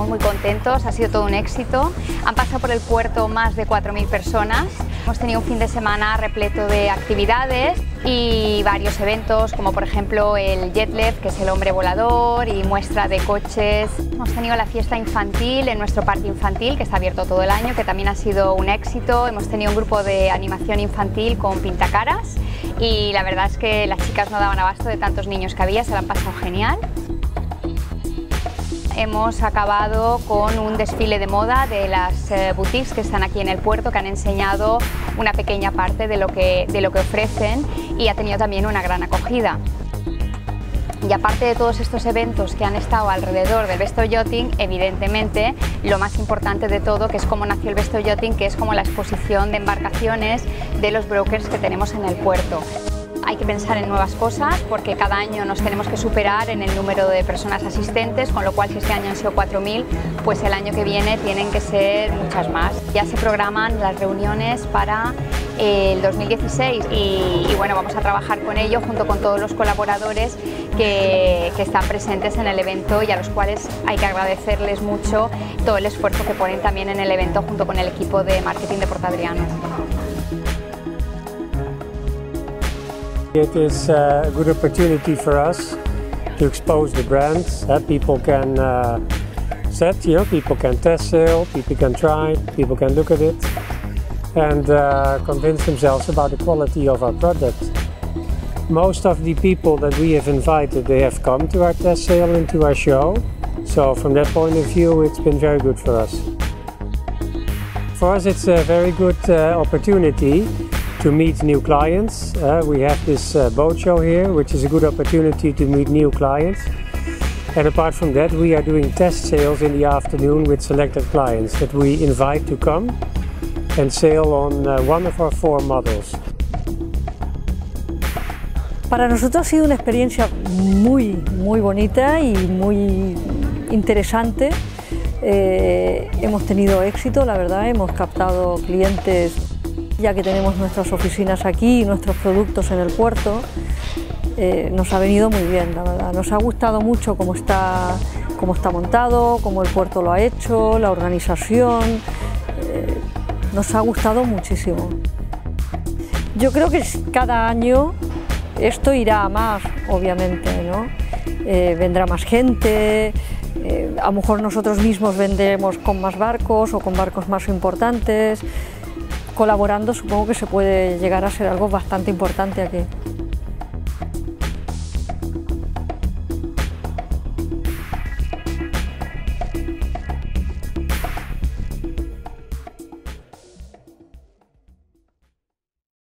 estamos muy contentos, ha sido todo un éxito. Han pasado por el puerto más de 4.000 personas. Hemos tenido un fin de semana repleto de actividades y varios eventos, como por ejemplo el JetLab, que es el hombre volador, y muestra de coches. Hemos tenido la fiesta infantil en nuestro parque infantil, que está abierto todo el año, que también ha sido un éxito. Hemos tenido un grupo de animación infantil con pintacaras y la verdad es que las chicas no daban abasto de tantos niños que había, se lo han pasado genial. Hemos acabado con un desfile de moda de las boutiques que están aquí en el puerto, que han enseñado una pequeña parte de lo que ofrecen y ha tenido también una gran acogida. Y aparte de todos estos eventos que han estado alrededor del Besto Yachting, evidentemente lo más importante de todo, que es cómo nació el Besto Yachting, que es como la exposición de embarcaciones de los brokers que tenemos en el puerto. Hay que pensar en nuevas cosas porque cada año nos tenemos que superar en el número de personas asistentes, con lo cual si este año han sido 4.000, pues el año que viene tienen que ser muchas más. Ya se programan las reuniones para el 2016 y bueno, vamos a trabajar con ello junto con todos los colaboradores que están presentes en el evento y a los cuales hay que agradecerles mucho todo el esfuerzo que ponen también en el evento junto con el equipo de marketing de Port Adriano. It is a good opportunity for us to expose the brand. People can people can test sail, people can try, people can look at it and convince themselves about the quality of our product. Most of the people that we have invited, they have come to our test sail and to our show. So from that point of view, it's been very good for us. For us, it's a very good opportunity to meet new clients. We have this boat show here, which is a good opportunity to meet new clients. And apart from that, we are doing test sails in the afternoon with selected clients that we invite to come and sail on one of our 4 models. Para nosotros ha sido una experiencia muy bonita y muy interesante. Hemos tenido éxito, la verdad, hemos captado clientes ya que tenemos nuestras oficinas aquí y nuestros productos en el puerto. Nos ha venido muy bien, la verdad. Nos ha gustado mucho cómo está montado, cómo el puerto lo ha hecho, la organización. Nos ha gustado muchísimo. Yo creo que cada año esto irá a más, obviamente, ¿no? Vendrá más gente, a lo mejor nosotros mismos vendremos con más barcos o con barcos más importantes. Colaborando supongo que se puede llegar a ser algo bastante importante aquí.